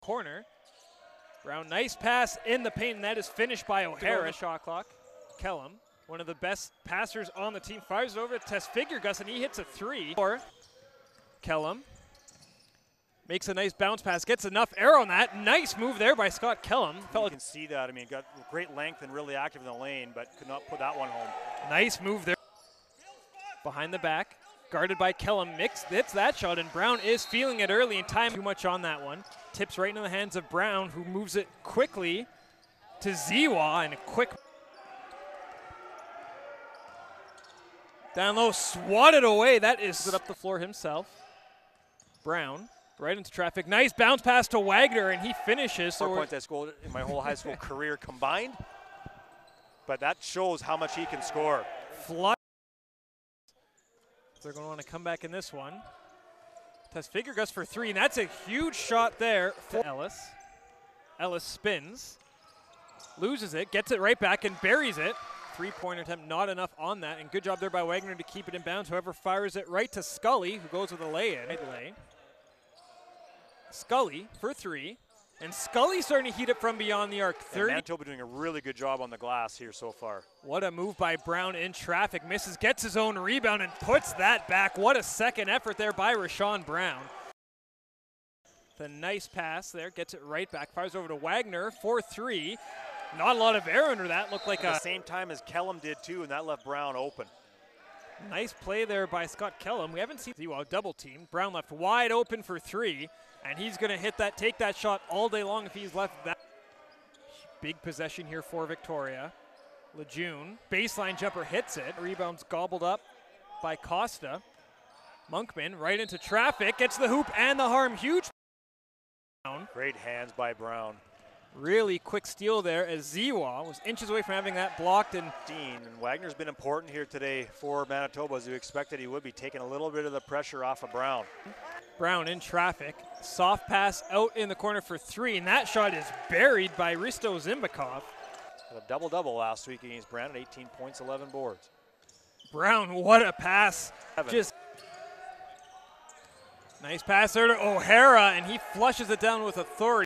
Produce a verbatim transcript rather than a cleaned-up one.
corner. Brown, nice pass in the paint, and that is finished by O'Hara. Shot clock. Kellum, one of the best passers on the team, fires it over to Tesfiguregus, and he hits a three. Or Kellum makes a nice bounce pass, gets enough air on that. Nice move there by Scott Kellum. You can see that. I mean, got great length and really active in the lane, but could not put that one home. Nice move there. Behind the back, guarded by Kellum, mix hits that shot, and Brown is feeling it early in time. Too much on that one. Tips right into the hands of Brown, who moves it quickly to Ziwa, and a quick down low, swatted away. That is it up the floor himself. Brown right into traffic. Nice bounce pass to Wagner, and he finishes. Four so points I scored in my whole high school career combined, but that shows how much he can score. Flush. They're going to want to come back in this one. Tesfiguregus for three, and that's a huge shot there for Ellis. Ellis spins, loses it, gets it right back, and buries it. Three-pointer attempt, not enough on that, and good job there by Wagner to keep it in bounds. However, fires it right to Scully, who goes with a lay-in. Lay. Scully for three, and Scully starting to heat it from beyond the arc. thirty. And Manitoba doing a really good job on the glass here so far. What a move by Brown in traffic. Misses, gets his own rebound, and puts that back. What a second effort there by Rashawn Brown. The nice pass there, gets it right back. Fires over to Wagner for three. Not a lot of air under that. Looked like At a the same time as Kellum did too, and that left Brown open. Nice play there by Scott Kellum. We haven't seen Ziwa double team. Brown left wide open for three, and he's going to hit that, take that shot all day long if he's left that. Big possession here for Victoria. Lejeune, baseline jumper, hits it. Rebounds gobbled up by Costa. Monkman right into traffic, gets the hoop and the harm. Huge. Great hands by Brown. Really quick steal there as Ziwa was inches away from having that blocked. And Dean and Wagner's been important here today for Manitoba, as you expected he would be, taking a little bit of the pressure off of Brown. Brown in traffic, soft pass out in the corner for three, and that shot is buried by Risto Zimbakov. A double-double last week against Brandon, eighteen points, eleven boards. Brown, what a pass. Seven. Just nice pass there to O'Hara, and he flushes it down with authority.